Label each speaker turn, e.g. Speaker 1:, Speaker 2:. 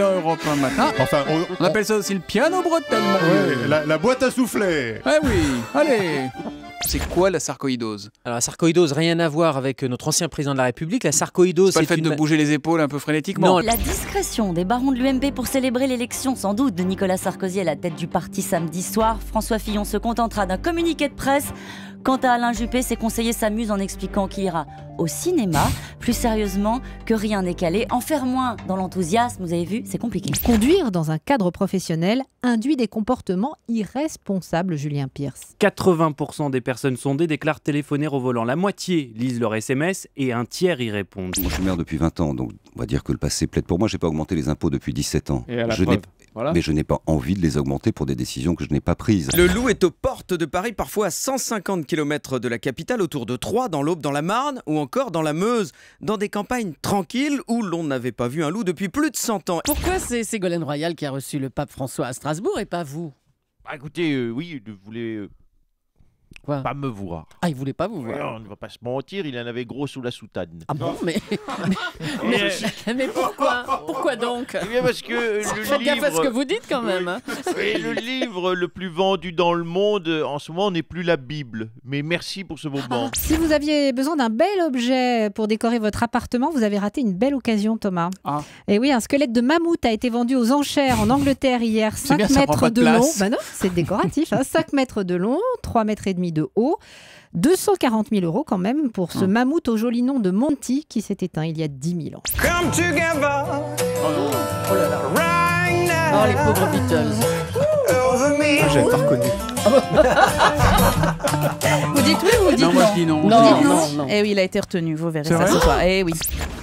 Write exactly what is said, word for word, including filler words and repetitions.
Speaker 1: dans Europe un matin.
Speaker 2: Enfin, on,
Speaker 1: On appelle ça aussi le piano breton.
Speaker 2: ouais, la, la boîte à souffler.
Speaker 1: Ah oui, allez. C'est quoi la sarcoïdose?
Speaker 3: Alors la sarcoïdose, rien à voir avec notre ancien président de la République. La sarcoïdose,
Speaker 1: C'est pas le
Speaker 3: c'est
Speaker 1: fait
Speaker 3: une...
Speaker 1: de bouger les épaules un peu frénétiquement?
Speaker 3: Non.
Speaker 4: La discrétion des barons de l'U M P pour célébrer l'élection sans doute de Nicolas Sarkozy à la tête du parti samedi soir. François Fillon se contentera d'un communiqué de presse. Quant à Alain Juppé, ses conseillers s'amusent en expliquant qu'il ira au cinéma. Plus sérieusement, que rien n'est calé. En faire moins dans l'enthousiasme, vous avez vu, c'est compliqué.
Speaker 5: Conduire dans un cadre professionnel induit des comportements irresponsables, Julien Pierce.
Speaker 6: quatre-vingts pour cent des personnes sondées déclarent téléphoner au volant. La moitié lisent leur S M S et un tiers y répondent.
Speaker 7: Moi, je suis maire depuis vingt ans, donc on va dire que le passé plaide pour moi. Je n'ai pas augmenté les impôts depuis dix-sept ans.
Speaker 8: Et à la
Speaker 7: je
Speaker 8: preuve.
Speaker 7: n'ai-
Speaker 8: Voilà.
Speaker 7: Mais je n'ai pas envie de les augmenter pour des décisions que je n'ai pas prises.
Speaker 9: Le loup est aux portes de Paris, parfois à cent cinquante kilomètres de la capitale, autour de Troyes, dans l'Aube, dans la Marne ou encore dans la Meuse, dans des campagnes tranquilles où l'on n'avait pas vu un loup depuis plus de cent ans.
Speaker 10: Pourquoi c'est Ségolène Royal qui a reçu le pape François à Strasbourg et pas vous?
Speaker 8: Bah, écoutez, euh, oui, il voulait euh,
Speaker 10: Quoi?
Speaker 8: pas me voir.
Speaker 10: Ah, il voulait pas vous
Speaker 8: Ouais,
Speaker 10: voir.
Speaker 8: on ne va pas se mentir, il en avait gros sous la soutane.
Speaker 10: Ah bon, mais... mais, mais pourquoi? Pourquoi donc?
Speaker 8: Eh bien parce que euh, le
Speaker 10: Faites gaffe à ce que
Speaker 8: livre...
Speaker 10: vous dites quand même. hein.
Speaker 8: Et le livre le plus vendu dans le monde euh, en ce moment n'est plus la Bible. Mais merci pour ce moment.
Speaker 5: Si vous aviez besoin d'un bel objet pour décorer votre appartement, vous avez raté une belle occasion, Thomas.
Speaker 1: Ah.
Speaker 5: Et oui, un squelette de mammouth a été vendu aux enchères en Angleterre hier. cinq
Speaker 1: bien, ça prend
Speaker 5: mètres
Speaker 1: pas de
Speaker 5: de long.
Speaker 1: place.
Speaker 5: Bah non, c'est décoratif. Hein. cinq mètres de long, trois mètres et demi de haut. deux cent quarante mille euros quand même pour ce
Speaker 1: Ah.
Speaker 5: mammouth au joli nom de Monty qui s'est éteint il y a dix mille ans.
Speaker 10: Oh, les pauvres Beatles.
Speaker 2: Ah, j'avais pas reconnu.
Speaker 11: Vous dites oui ou vous dites
Speaker 1: Non,
Speaker 11: non?
Speaker 1: moi je dis non.
Speaker 11: Non,
Speaker 1: Je dis
Speaker 11: non, non. Eh oui, il a été retenu, vous verrez
Speaker 1: C'est
Speaker 11: ça
Speaker 1: vrai
Speaker 11: ce soir. Eh oui.